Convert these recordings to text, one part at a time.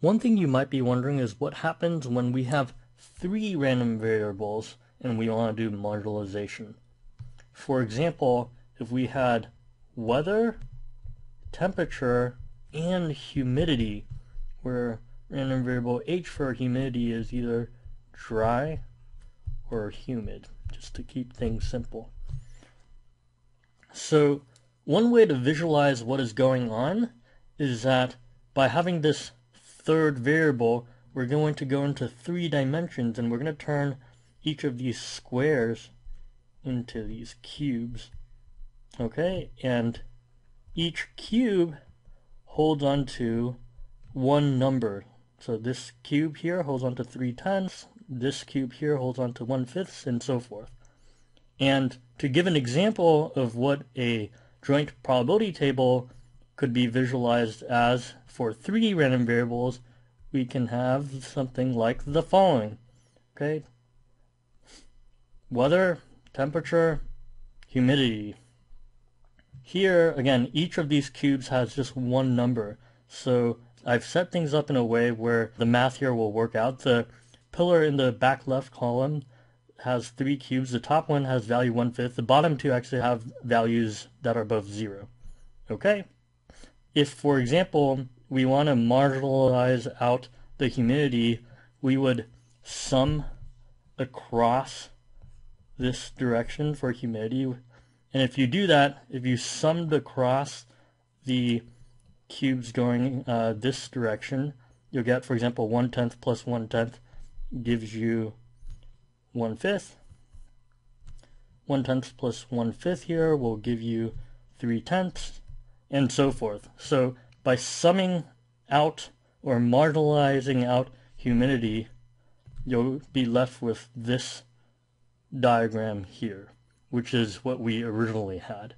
One thing you might be wondering is what happens when we have 3 random variables and we want to do marginalization. For example, if we had weather, temperature, and humidity, where random variable H for humidity is either dry or humid, just to keep things simple. So one way to visualize what is going on is that by having this third variable, we're going to go into 3 dimensions, and we're going to turn each of these squares into these cubes. Okay, and each cube holds on to one number. So this cube here holds on to 3/10, this cube here holds on to 1/5, and so forth. And to give an example of what a joint probability table could be visualized as for 3 random variables, we can have something like the following. Okay, weather, temperature, humidity. Here, again, each of these cubes has just one number. So I've set things up in a way where the math here will work out. The pillar in the back left column has 3 cubes. The top one has value 1/5. The bottom 2 actually have values that are both 0. Okay? If, for example, we want to marginalize out the humidity, we would sum across this direction for humidity. And if you do that, if you summed across the cubes going this direction, you'll get, for example, 1/10 plus 1/10 gives you 1/5. 1/10 plus 1/5 here will give you 3/10, and so forth. So by summing out or marginalizing out humidity, you'll be left with this diagram here, which is what we originally had.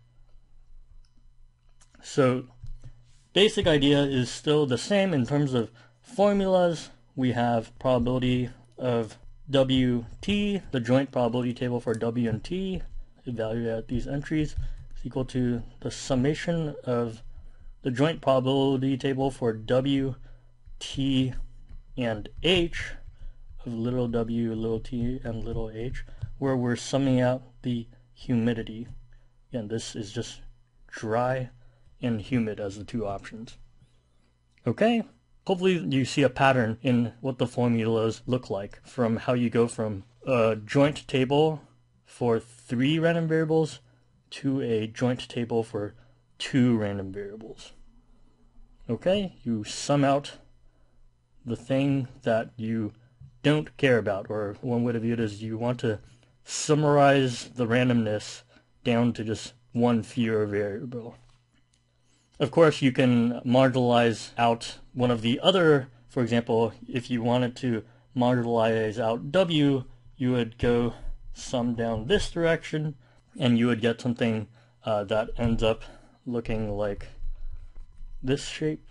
So basic idea is still the same in terms of formulas. We have probability of WT, the joint probability table for W and T, evaluated at these entries, is equal to the summation of the joint probability table for W, T, and H, of little w, little t, and little h, where we're summing out the humidity. Again, this is just dry and humid as the 2 options. Okay? Hopefully you see a pattern in what the formulas look like from how you go from a joint table for 3 random variables to a joint table for 2 random variables. Okay? You sum out the thing that you don't care about, or one way to view it is you want to summarize the randomness down to just one fewer variable. Of course, you can marginalize out one of the other. For example, if you wanted to marginalize out W, you would go sum down this direction, and you would get something that ends up looking like this shape,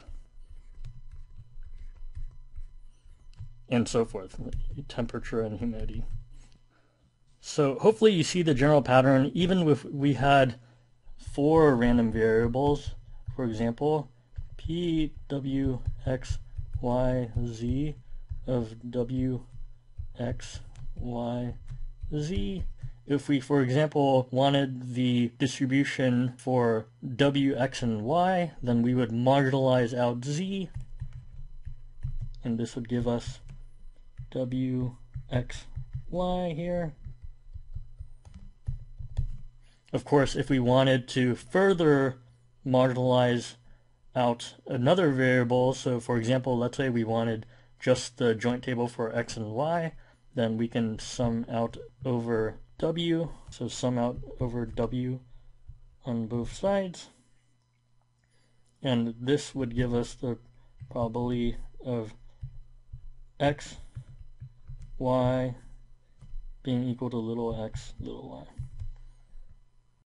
and so forth, temperature and humidity. So hopefully you see the general pattern. Even if we had 4 random variables, for example, P, W, X, Y, Z of W, X, Y, Z. If we, for example, wanted the distribution for W, X, and Y, then we would marginalize out Z, and this would give us W, X, Y here. Of course, if we wanted to further marginalize out another variable, so for example, let's say we wanted just the joint table for X and Y, then we can sum out over W, so sum out over W on both sides, and this would give us the probability of X, Y being equal to little x, little y.